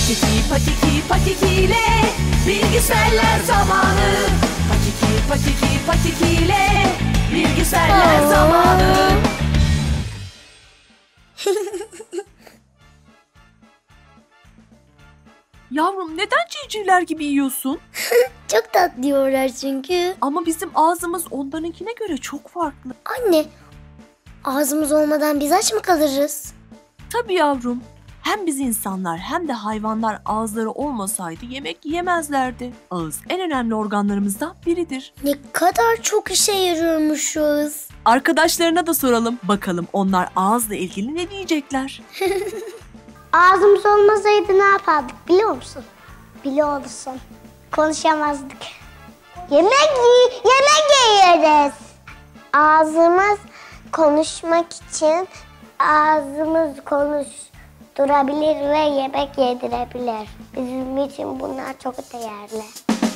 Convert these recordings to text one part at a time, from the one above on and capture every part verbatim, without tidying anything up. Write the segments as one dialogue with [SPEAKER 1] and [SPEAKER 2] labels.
[SPEAKER 1] Patiki patiki patikiyle bilgisayarlar zamanı. Patiki patiki patikiyle bilgisayarlar zamanı.
[SPEAKER 2] Yavrum, neden civcivler gibi yiyorsun?
[SPEAKER 3] Çok tatlı diyorlar çünkü.
[SPEAKER 2] Ama bizim ağzımız onlarınkine göre çok farklı.
[SPEAKER 3] Anne, ağzımız olmadan biz aç mı kalırız?
[SPEAKER 2] Tabii yavrum. Hem biz insanlar hem de hayvanlar ağızları olmasaydı yemek yiyemezlerdi. Ağız en önemli organlarımızdan biridir.
[SPEAKER 3] Ne kadar çok işe yarıyormuşuz.
[SPEAKER 2] Arkadaşlarına da soralım. Bakalım onlar ağızla ilgili ne diyecekler?
[SPEAKER 3] Ağzımız olmasaydı ne yapardık biliyor musun? Biliyor musun? Konuşamazdık. Yemek yemek yeriz. Ağzımız konuşmak için ağzımız konuşturabilir ve yemek yedirebilir. Bizim için bunlar çok değerli.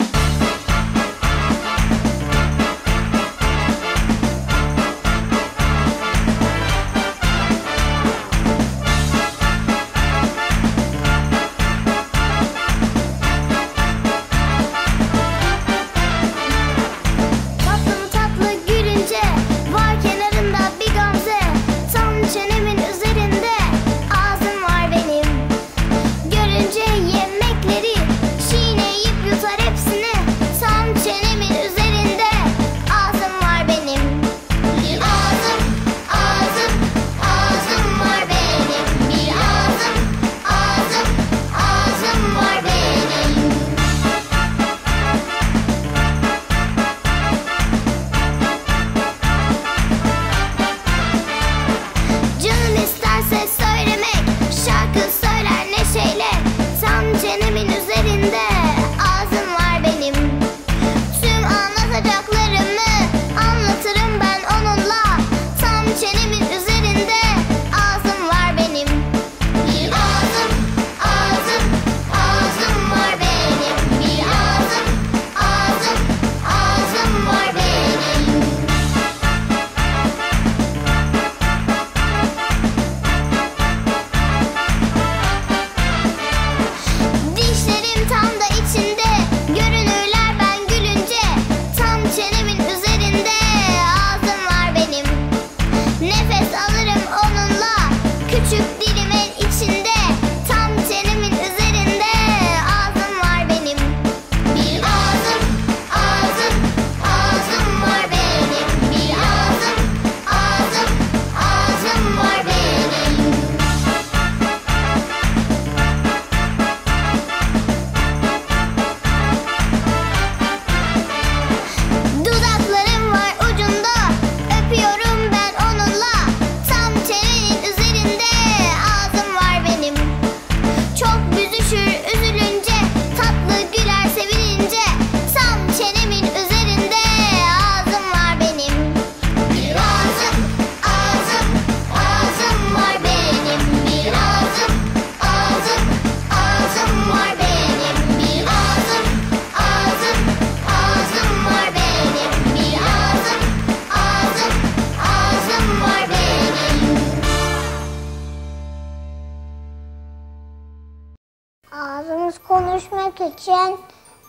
[SPEAKER 3] Ağzımız konuşmak için,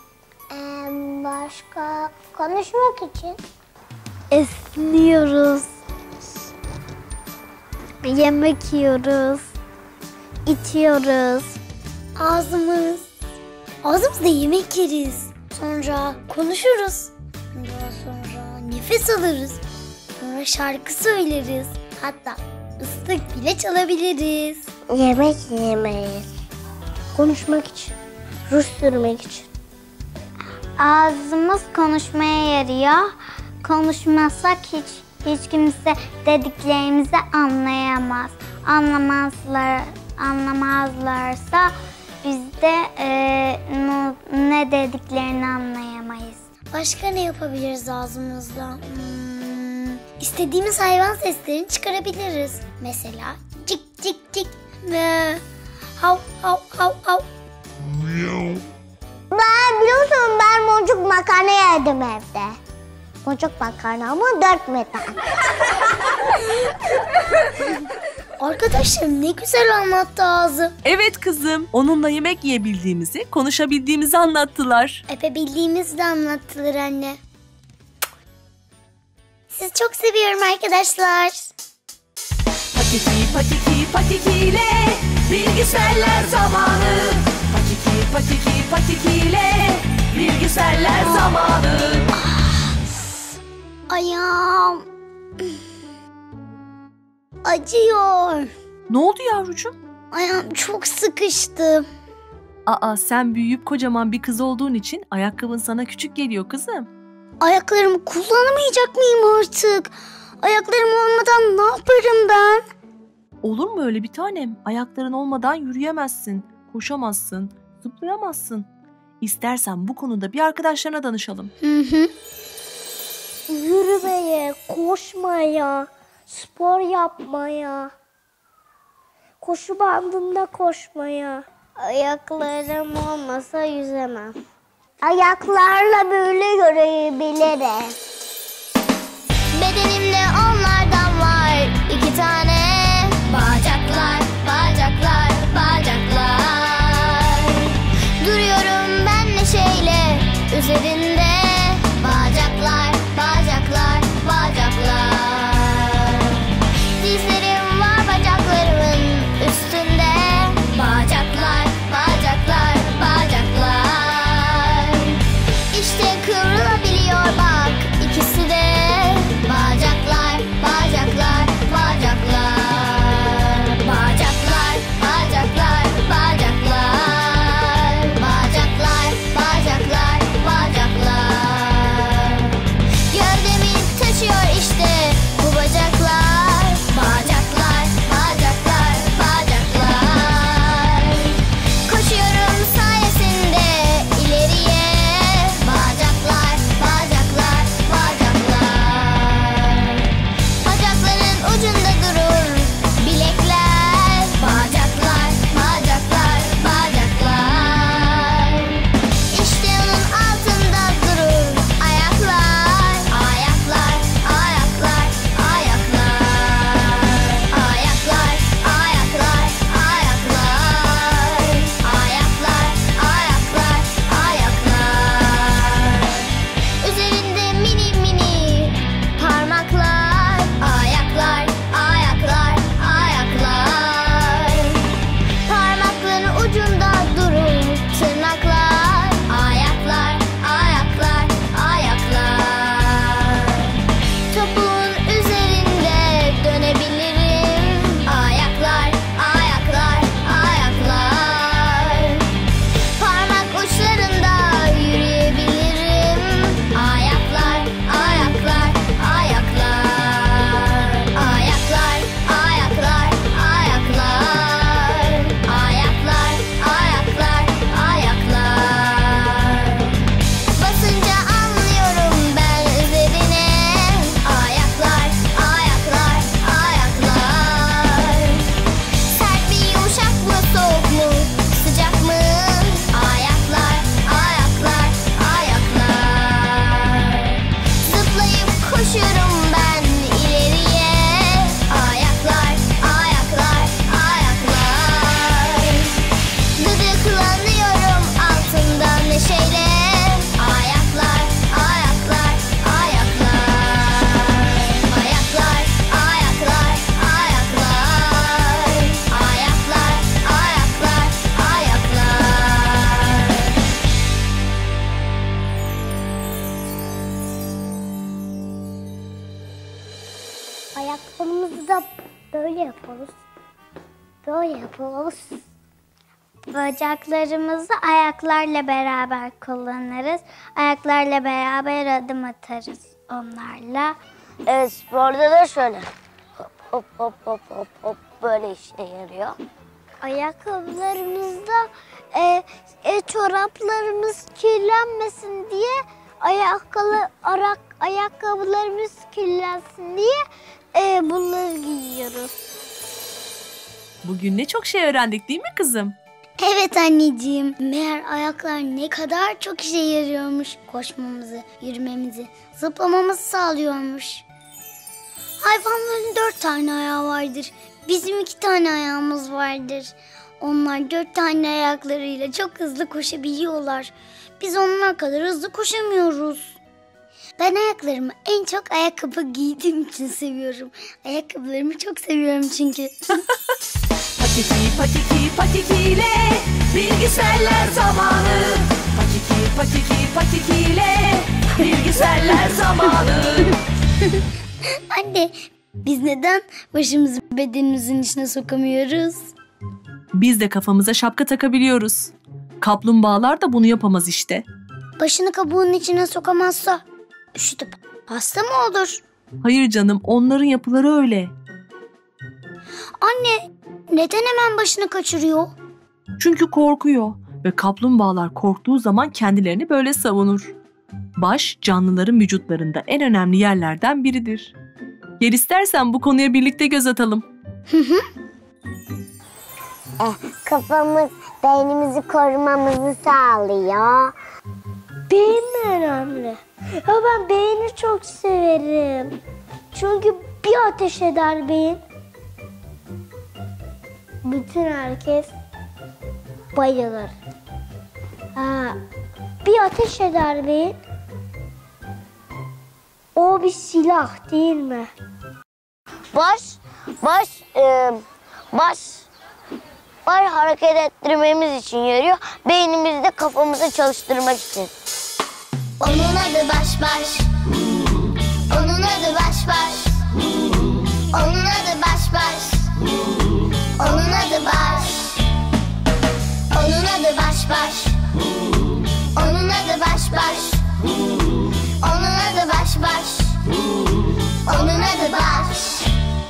[SPEAKER 3] başka konuşmak için esniyoruz, yemek yiyoruz, içiyoruz. Ağzımız, ağzımızda yemek yeriz, sonra konuşuruz, daha sonra nefes alırız, sonra şarkı söyleriz, hatta ıslık bile çalabiliriz. Yemek yemeyiz. Konuşmak için, ruj sürmek için. Ağzımız konuşmaya yarıyor. Konuşmazsak hiç hiç kimse dediklerimizi anlayamaz. Anlamazlar, anlamazlarsa biz de e, ne dediklerini anlayamayız. Başka ne yapabiliriz ağzımızla? Hmm, istediğimiz hayvan seslerini çıkarabiliriz. Mesela cik cik cik ve hav hav hav hav. Ben biliyorsun ben boncuk makarna yedim evde. Boncuk makarna ama dört metre. Arkadaşım ne güzel anlattı Ağzı.
[SPEAKER 2] Evet kızım, onunla yemek yiyebildiğimizi, konuşabildiğimizi anlattılar.
[SPEAKER 3] Epe bildiğimizi de anlattılar anne. Sizi çok seviyorum arkadaşlar.
[SPEAKER 1] Patiki patiki patikiyle bilgisayarlar zamanı. Patiki patiki patikiyle bilgisayarlar zamanı.
[SPEAKER 3] Ayağım acıyor.
[SPEAKER 2] Ne oldu yavrucuğum?
[SPEAKER 3] Ayağım çok sıkıştı.
[SPEAKER 2] Aa, sen büyüyüp kocaman bir kız olduğun için ayakkabın sana küçük geliyor kızım.
[SPEAKER 3] Ayaklarımı kullanamayacak mıyım artık? Ayaklarım olmadan ne yaparım ben?
[SPEAKER 2] Olur mu öyle bir tanem? Ayakların olmadan yürüyemezsin, koşamazsın, zıplayamazsın. İstersen bu konuda bir arkadaşlarına danışalım.
[SPEAKER 3] Hı hı. Yürümeye, koşmaya, spor yapmaya, koşu bandında koşmaya. Ayaklarım olmasa yüzemem. Ayaklarla böyle yürüyebilirim. Bedenimde onlardan var iki tane. Bacaklar, bacaklar, bacaklar. Duruyorum ben neşeyle üzerinde. Bacaklar, bacaklar, bacaklar. Dizlerim var bacaklarımın üstünde. Bacaklar, bacaklar, bacaklar. İşte kıvrılabiliyor bak ikisi de. Bacaklar, bacaklar, bacaklar. Bacaklar, bacaklar, bacaklar. Bacaklar, bacaklar, bacaklar. Gövdemi taşıyor işte bu bacaklar. Bacaklar, bacaklar, bacaklar. Koşuyorum sayesinde ileriye. Bacaklar, bacaklar, bacaklar. Bacakların ucunda durur bilekler. Bacaklar, bacaklar, bacaklar. İşte onun altında durur ayaklar. Ayaklar, ayaklar, ayaklar. Ayaklar, ayaklar, ayaklar. Ayaklar, ayaklar, ayaklar. Üzerinde mini mini parmaklar. Ayaklar, ayaklar, ayaklar. Parmakların ucunda durur tırnaklar. Ayaklar, ayaklar, ayaklar. Topuğun üzerinde dönebilirim. Ayaklar, ayaklar, ayaklar. Parmak uçlarında yürüyebilirim. Ayaklar, ayaklar, ayaklar. Ayaklar, ayaklar, ayaklar. Ayaklar, ayaklar, ayaklar. Basınca anlıyorum ben üzerine. Ayaklar, ayaklar, ayaklar. Sert mi, yumuşak mı, soğuk mu, sıcak mı? Ayaklar, ayaklar, ayaklar. Zıplayıp koşuyorum ben ileriye. Ayaklar, ayaklar, ayaklar. Gıdıklanıyorum altında neşeyle. Ayaklar, ayaklar, ayaklar. Ayaklar, ayaklar, ayaklar. Ayaklar, ayaklar, ayaklar. Ayaklarımızı da böyle yaparız. Böyle yaparız. Bacaklarımızı ayaklarla beraber kullanırız. Ayaklarla beraber adım atarız onlarla.
[SPEAKER 4] Evet, sporda da şöyle hop hop hop hop hop hop böyle işe yarıyor.
[SPEAKER 3] Ayakkabılarımızda e, e, çoraplarımız kirlenmesin diye ayakkabı, arak, ayakkabılarımız kirlensin diye e, bunları giyiyoruz.
[SPEAKER 2] Bugün ne çok şey öğrendik değil mi kızım?
[SPEAKER 3] Evet anneciğim. Meğer ayaklar ne kadar çok işe yarıyormuş. Koşmamızı, yürümemizi, zıplamamızı sağlıyormuş. Hayvanların dört tane ayağı vardır. Bizim iki tane ayağımız vardır. Onlar dört tane ayaklarıyla çok hızlı koşabiliyorlar. Biz onlar kadar hızlı koşamıyoruz. Ben ayaklarımı en çok ayakkabı giydiğim için seviyorum. Ayakkabılarımı çok seviyorum çünkü.
[SPEAKER 1] Patiki patiki patikiyle bilgisayarlar zamanı. Patiki patiki patikiyle bilgisayarlar zamanı.
[SPEAKER 3] Anne, biz neden başımızı bedenimizin içine sokamıyoruz?
[SPEAKER 2] Biz de kafamıza şapka takabiliyoruz. Kaplumbağalar da bunu yapamaz işte.
[SPEAKER 3] Başını kabuğun içine sokamazsa üşütüp hasta mı olur?
[SPEAKER 2] Hayır canım, onların yapıları öyle.
[SPEAKER 3] Anne, neden hemen başını kaçırıyor?
[SPEAKER 2] Çünkü korkuyor ve kaplumbağalar korktuğu zaman kendilerini böyle savunur. Baş, canlıların vücutlarında en önemli yerlerden biridir. Gel istersen bu konuya birlikte göz atalım.
[SPEAKER 4] Eh, kafamız beynimizi korumamızı sağlıyor.
[SPEAKER 5] Beyin mi önemli? Ya ben beyni çok severim. Çünkü bir ateş eder beyin. Bütün herkes bayılır. Ha, bir ateş eder beyin. O bir silah değil mi?
[SPEAKER 4] Baş, baş, e, baş, baş hareket ettirmemiz için yarıyor. Beynimizi de kafamızı çalıştırmak için.
[SPEAKER 3] Onun adı baş baş. Onun adı baş baş. Onun adı baş baş. Onun adı baş. Onun adı baş baş. Onun adı baş baş. Onun adı baş baş. Onun adı baş.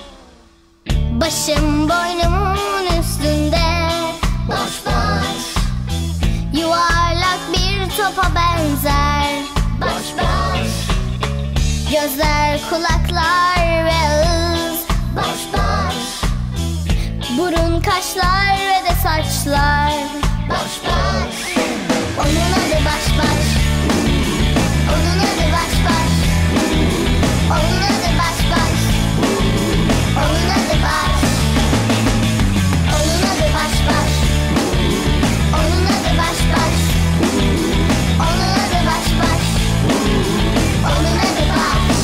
[SPEAKER 3] Başım boynumun üstünde. Baş baş. Yuvarlak bir topa benzer. Baş baş. Gözler, kulaklar ve ağız. Baş baş. Burun, kaşlar ve de saçlar. Baş baş. Onun adı baş baş. Onun adı baş baş. Onun adı baş baş. Onun adı baş. Onun adı baş baş. Onun adı baş baş. Onun adı baş baş. Onun adı baş.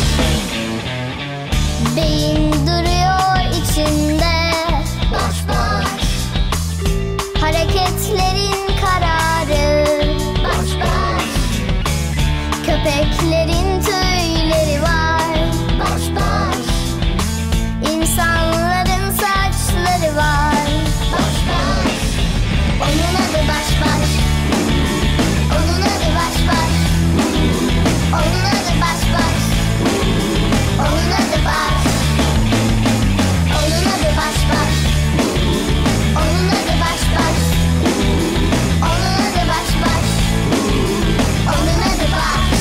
[SPEAKER 3] Beyin duruyor içinde. Baş baş. Hareketlerin kararı. Baş baş. Köpeklerin tüyleri var. Baş baş. İnsanların saçları var. Baş baş. Onun adı baş baş. Onun adı baş baş. Onun adı baş baş. Onun adı baş. Onun adı baş baş. Onun adı baş baş. Onun adı baş baş. Onun adı baş.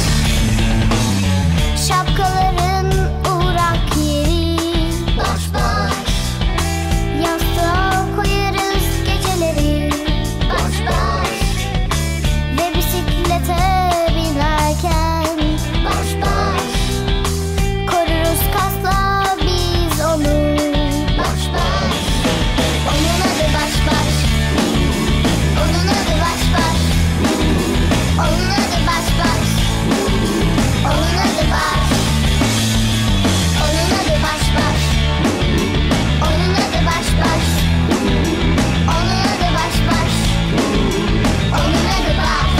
[SPEAKER 3] Şapkaların uğrak yeri. Baş baş. Yastığa koyarız geceleri. Baş baş. Ve bisiklete binerken. Baş baş. Koruruz kasla biz onu. Baş baş. Onun adı baş baş. Onun adı baş baş. Onun adı baş baş. Onun adı baş. Onun adı baş baş. Onun adı baş baş. Onun adı baş baş. Onun adı baş.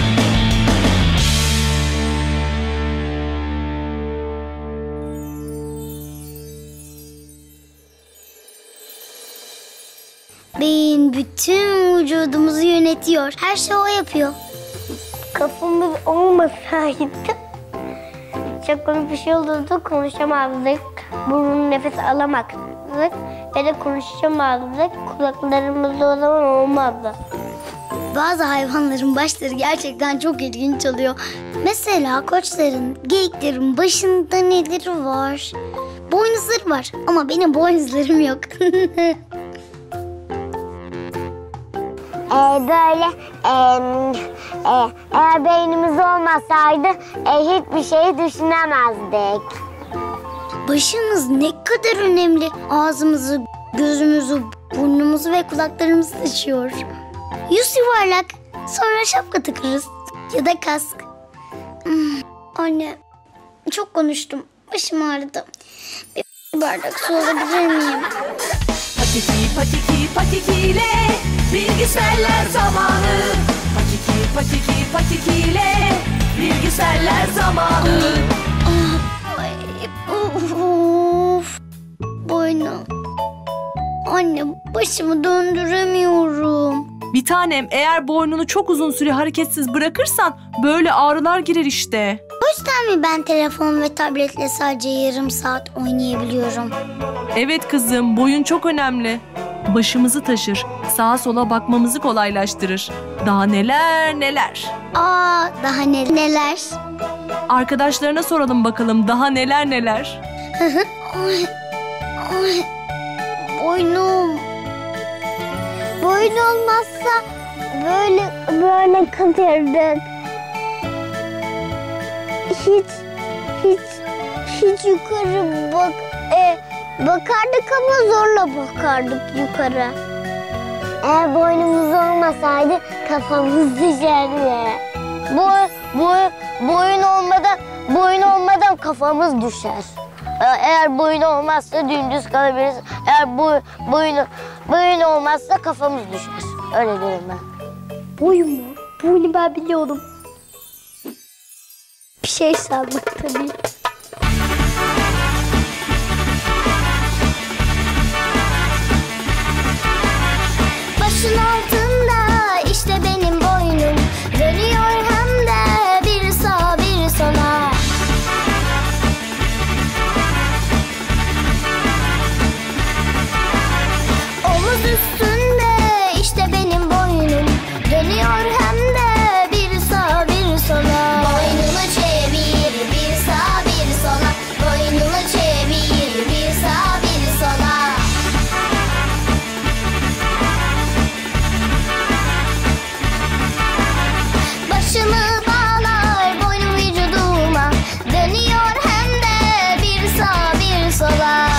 [SPEAKER 3] Beyin bütün vücudumuzu yönetiyor. Her şeyi o yapıyor.
[SPEAKER 5] Kafamız olmasaydı çok komik bir şey olurdu. Konuşamazdık. Burnun nefes alamazdık. Ve de konuşamazdık. Kulaklarımız o zaman olmazdı.
[SPEAKER 3] Bazı hayvanların başları gerçekten çok ilginç oluyor. Mesela koçların, geyiklerin başında neleri var? Boynuzları var ama benim boynuzlarım yok.
[SPEAKER 4] Ee, böyle e, e, eğer beynimiz olmasaydı e, hiçbir şeyi düşünemezdik.
[SPEAKER 3] Başımız ne kadar önemli. Ağzımızı, Gözümüzü, burnumuzu ve kulaklarımızı taşıyor. Yüz yuvarlak, sonra şapka takarız ya da kask. Hmm, anne, çok konuştum. Başım ağrıdı. Bir bardak su alabilir miyim?
[SPEAKER 1] Patiki patiki patikiyle bilgisayarlar zamanı. Patiki patiki patikiyle bilgisayarlar zamanı.
[SPEAKER 3] Ah, ay, of, boynum. Anne, başımı döndüremiyorum.
[SPEAKER 2] Bir tanem, eğer boynunu çok uzun süre hareketsiz bırakırsan böyle ağrılar girer işte.
[SPEAKER 3] O yüzden mi ben telefon ve tabletle sadece yarım saat oynayabiliyorum?
[SPEAKER 2] Evet kızım, boyun çok önemli. Başımızı taşır, sağa sola bakmamızı kolaylaştırır. Daha neler neler.
[SPEAKER 3] Aa, daha ne, neler?
[SPEAKER 2] Arkadaşlarına soralım bakalım daha neler neler.
[SPEAKER 3] Ay, ay, boynum. Boyun olmazsa böyle böyle kalırdık. Hiç hiç hiç yukarı bak e, bakardık ama zorla bakardık yukarı. Eğer boynumuz olmasaydı kafamız düşerdi.
[SPEAKER 4] Boy, boy, boyun olmadan, boyun olmadan kafamız düşer. Eğer boyun olmazsa dümdüz kalabiliriz. Eğer boy, boyun, boyun olmazsa kafamız düşer. Öyle derim ben.
[SPEAKER 3] Boyun mu? Boyunu ben biliyorum. Bir şey sanmak tabii. Başın altında işte benim boynum dönüyor hem de bir sağa bir sola. Omuz üstünde işte benim boynum dönüyor hem de bir sağa bir sola. Boynunu çevir bir sağa bir sola. Boynunu çevir bir sağa bir sola. Başımı bağlar boynum vücuduma dönüyor hem de bir sağa bir sola.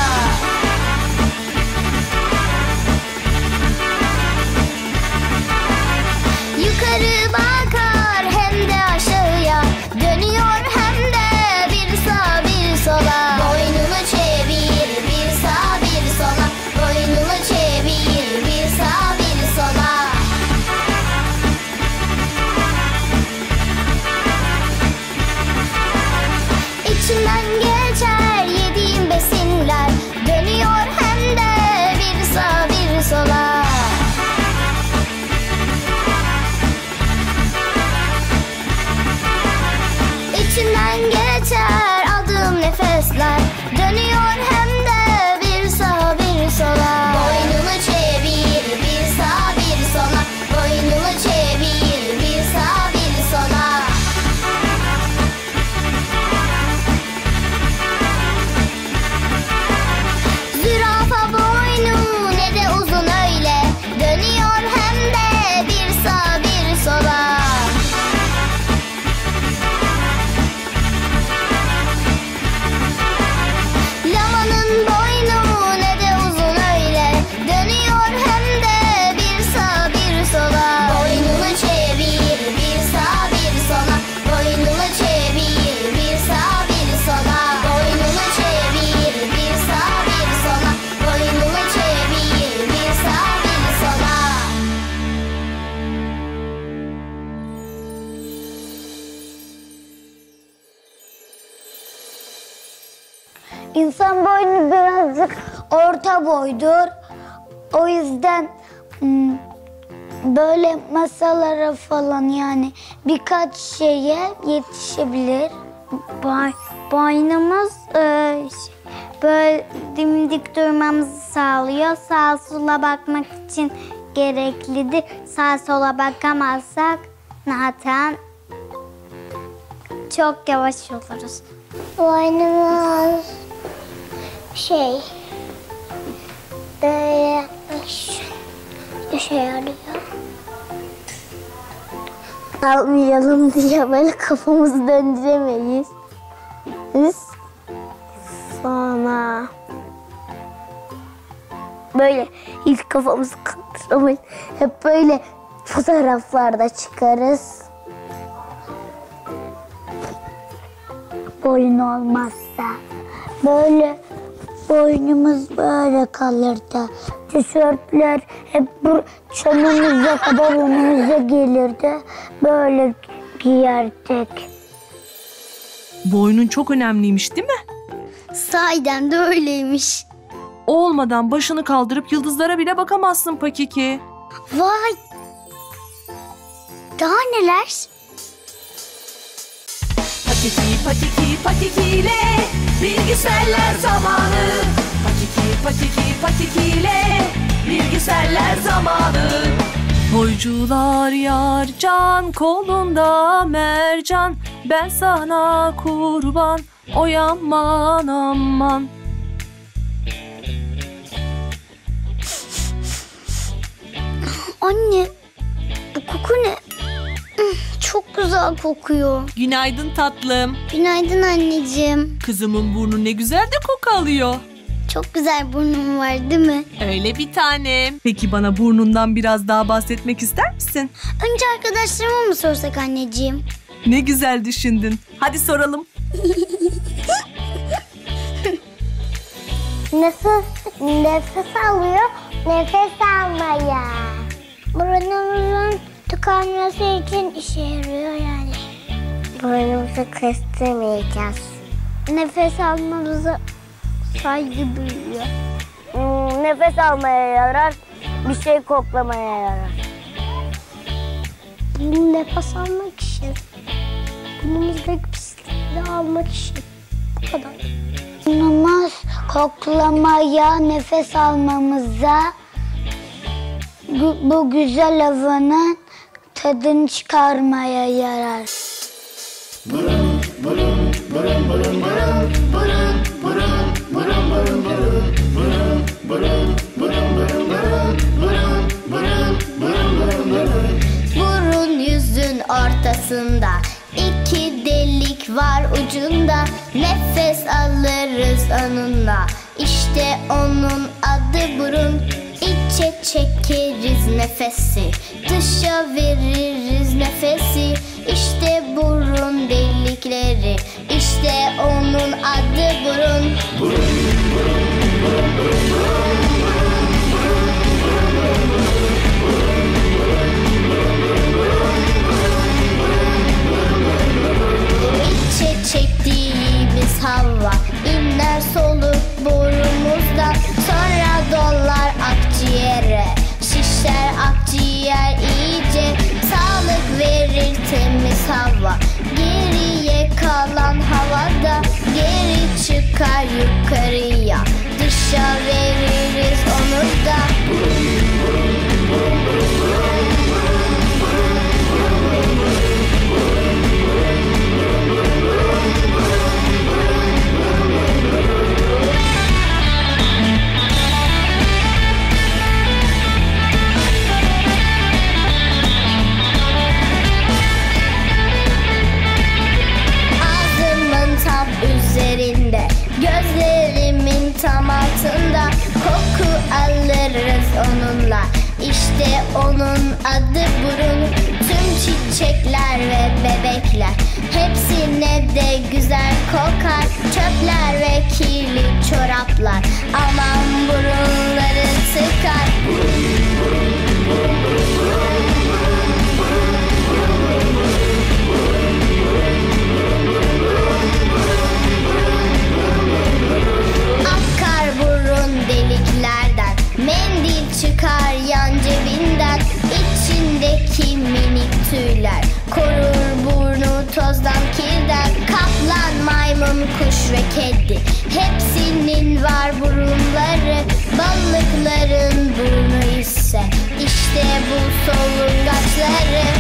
[SPEAKER 3] Yukarı bakar hem de aşağıya dönüyor hem de bir sağa bir sola. Boynunu çevir bir sağa bir sola. Boynunu çevir bir sağa bir sola. İçinden geçer yediğim besinler dönüyor hem de bir sağa bir sola. İçinden geçer aldığım nefesler dönüyor hem de bir sağa bir sola. Boynunu çevir bir sağa bir sola. Boynunu çevir bir sağa bir sola. Zürafa boynu ne de uzun öyle dönüyor hem de bir sağa bir sola. Lamanın boynu ne de uzun öyle dönüyor hem de bir sağa bir sola. Boynunu çevir bir sağa bir sola. Boynunu çevir bir sağa bir sola. Boynunu çevir bir sağa bir sola. Boynunu çevir bir sağa bir sola. İnsan boynu birazcık orta boydur. O yüzden hmm, böyle masalara falan yani birkaç şeye yetişebilir. Boy, boynumuz e, böyle dimdik durmamızı sağlıyor. Sağa sola bakmak için gereklidir. Sağa sola bakamazsak zaten çok yavaş oluruz. Boynumuz şey böyle işe yarıyor. Almayalım diye böyle kafamızı döndüremeyiz. Biz sonra
[SPEAKER 5] Böyle hiç kafamızı kaldıramayız. Hep böyle fotoğraflarda çıkarız. Boyun olmazsa böyle boynumuz böyle kalırdı. Tişörtler hep bu çenemize kadar önümüze gelirdi. Böyle giyerdik.
[SPEAKER 2] Boynun çok önemliymiş değil mi?
[SPEAKER 3] Sahiden de öyleymiş.
[SPEAKER 2] O olmadan başını kaldırıp yıldızlara bile bakamazsın Pakiki.
[SPEAKER 3] Vay! Daha neler?
[SPEAKER 1] Patiki patiki patikiyle bilgisayarlar zamanı. Patiki patiki patikiyle bilgisayarlar zamanı.
[SPEAKER 2] Boycular yar can, kolunda mercan, ben sana kurban, oy aman aman.
[SPEAKER 3] Anne, bu koku ne? Çok güzel kokuyor.
[SPEAKER 2] Günaydın tatlım.
[SPEAKER 3] Günaydın anneciğim.
[SPEAKER 2] Kızımın burnu ne güzel de koku alıyor.
[SPEAKER 3] Çok güzel burnum var değil mi?
[SPEAKER 2] Öyle bir tanem. Peki bana burnundan biraz daha bahsetmek ister misin?
[SPEAKER 3] Önce arkadaşlarıma mı sorsak anneciğim?
[SPEAKER 2] Ne güzel düşündün. Hadi soralım.
[SPEAKER 5] Nasıl nefes alıyor, nefes almaya. Burnumuzun tıkanması için işe yarıyor yani. Burnumuzu kıstırmayacağız. Nefes almamıza saygı duyuyor. Hmm, nefes almaya yarar, bir şey koklamaya yarar. Nefes almak için, burnumuzdaki pislikleri almak için. Bu kadar. Burnumuz koklamaya, nefes almamıza, bu, bu güzel havanın tadını çıkarmaya yarar.
[SPEAKER 1] Burun burun burun burun burun burun burun burun burun burun burun burun burun burun burun burun burun burun.
[SPEAKER 4] Burun yüzün ortasında, iki delik var ucunda. Nefes alırız onunla, işte onun adı burun. İçe çekeriz nefesi, dışa veririz nefesi. İşte burun delikleri, işte onun adı burun.
[SPEAKER 1] Burun burun burun burun
[SPEAKER 4] İçe çektiğimiz hava inler soluk borumuzdan. Sonra dolar akciğere, şişer akciğer iyice. Sağlık verir temiz hava, geriye kalan havada geri çıkar yukarıya, dışa veririz onu da. Üzerinde, gözlerimin tam altında koku alırız onunla. İşte onun adı burun. Tüm çiçekler ve bebekler hepsine de güzel kokar. Çöpler ve kirli çoraplar aman burunları tıkar. Akar burun deliklerden, mendil çıkar yan cebinden. İçindeki minik tüyler korur burnu tozdan kirden. Kaplan, maymun, kuş ve kedi hepsinin var burunları. Balıkların burnu ise işte bu solungaçları.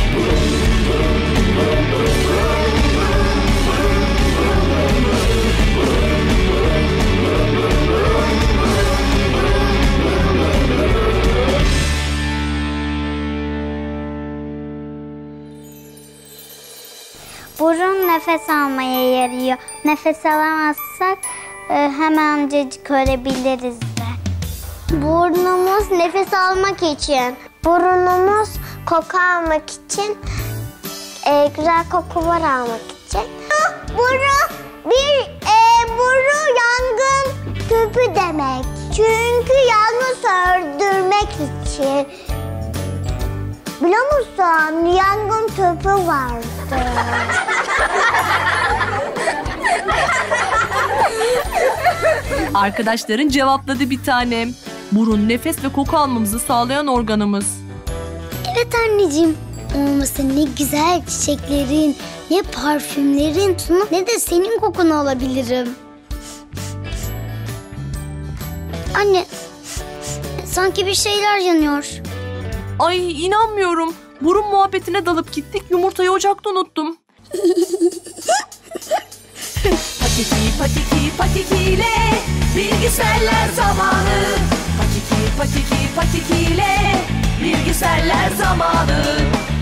[SPEAKER 5] Burun nefes almaya yarıyor. Nefes alamazsak e, hemencecik ölebiliriz de. Burnumuz nefes almak için. Burnumuz koku almak için. E, güzel kokular almak için. Boru bir e, boru yangın tüpü demek. Çünkü yangın söndürmek için. Biliyor musun? Yangın tüpü vardı.
[SPEAKER 2] Arkadaşların cevapladı bir tanem. Burun, nefes ve koku almamızı sağlayan organımız.
[SPEAKER 3] Evet anneciğim. Olmasa ne güzel çiçeklerin, ne parfümlerin, ne de senin kokunu alabilirim. Anne, sanki bir şeyler yanıyor.
[SPEAKER 2] Ay inanmıyorum. Burun muhabbetine dalıp gittik, yumurtayı ocakta unuttum.
[SPEAKER 1] Patiki patiki patikiyle bilgisayarlar zamanı. Patiki patiki patikiyle bilgisayarlar zamanı.